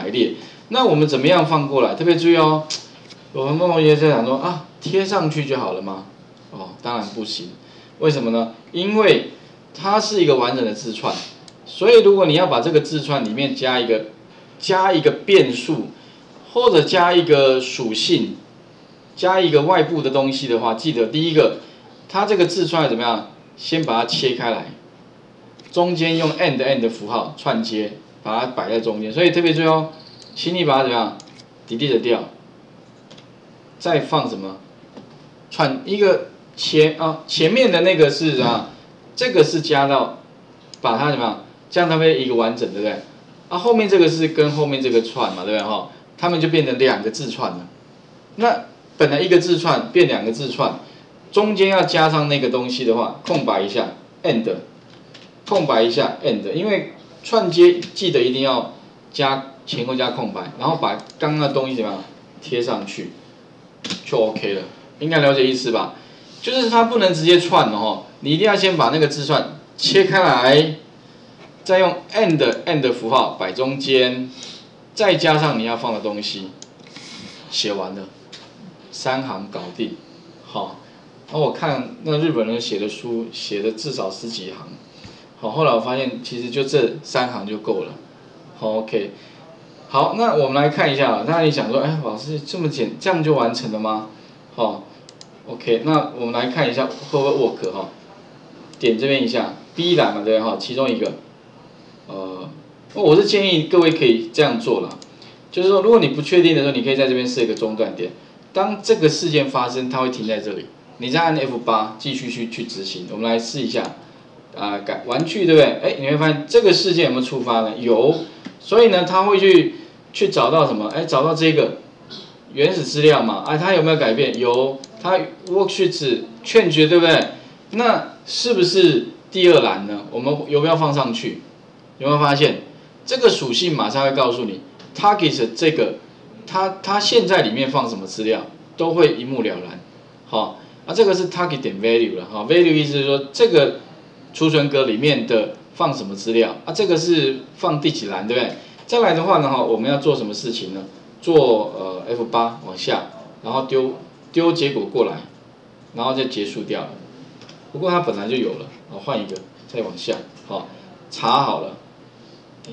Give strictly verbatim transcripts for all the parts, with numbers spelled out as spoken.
排列。那我们怎么样放过来？特别注意哦，我们同学在讲说啊，贴上去就好了吗？哦，当然不行。为什么呢？因为它是一个完整的字串，所以如果你要把这个字串里面加一个加一个变数，或者加一个属性，加一个外部的东西的话，记得第一个，它这个字串怎么样？先把它切开来，中间用 and and 的符号串接，把它摆在中间。所以特别注意哦，请你把它怎么样 delete 掉，再放什么串一个前啊前面的那个是啊，这个是加到把它怎么样，这样它会一个完整，对不对？啊后面这个是跟后面这个串嘛，对不对哈？它们就变成两个字串了。那本来一个字串变两个字串。中间要加上那个东西的话，空白一下 ，and， 空白一下 and， 因为串接记得一定要加前后加空白，然后把刚刚的东西怎么样贴上去，就 OK 了。应该了解意思吧？就是它不能直接串的哦，你一定要先把那个字串切开来，再用 and and 符号摆中间，再加上你要放的东西，写完了，三行搞定，好。然后我看那日本人写的书，写的至少十几行，好，后来我发现其实就这三行就够了，好 OK， 好，那我们来看一下，那你想说，哎，老师这么简，这样就完成了吗？好 ，OK， 那我们来看一下会不会 work 哈，点这边一下 ，B 栏嘛对哈，其中一个，呃，我是建议各位可以这样做啦，就是说如果你不确定的时候，你可以在这边设一个中断点，当这个事件发生，它会停在这里。你再按 F 八 继续去去执行，我们来试一下，啊、呃、改玩具对不对？哎，你会发现这个事件有没有触发呢？有，所以呢，它会去去找到什么？哎，找到这个原始资料嘛？啊，它有没有改变？有，它 worksheet 劝决对不对？那是不是第二栏呢？我们有没有放上去？有没有发现这个属性马上会告诉你 target 这个它它现在里面放什么资料都会一目了然，好。啊，这个是 target 点 value 了哈 ，value 意思是说这个储存格里面的放什么资料啊？这个是放第几栏，对不对？再来的话呢，哈，我们要做什么事情呢？做呃 F 八 往下，然后丢丢结果过来，然后再结束掉了。不过它本来就有了，好，换一个，再往下，好，查好了。哎，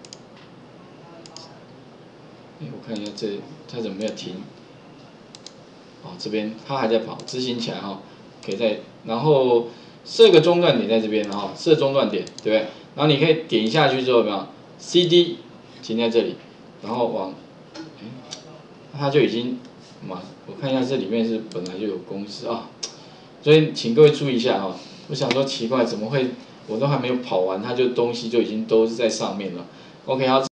哎，我看一下这它怎么没有停？哦，这边它还在跑，执行起来哈，可以再，然后设个中断点在这边哈，设中断点，对不对？然后你可以点下去之后有没有 ？C D 停在这里，然后往，哎，它就已经嘛，我看一下这里面是本来就有公式啊，所以请各位注意一下哈。我想说奇怪，怎么会我都还没有跑完，它就东西就已经都是在上面了。OK， 好。